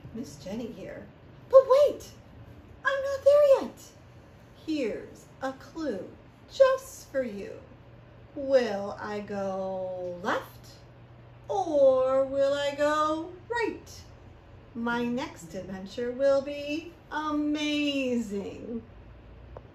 Ms.Jenni here. But wait, I'm not there yet. Here's a clue just for you. Will I go left or will I go right? My next adventure will be amazing.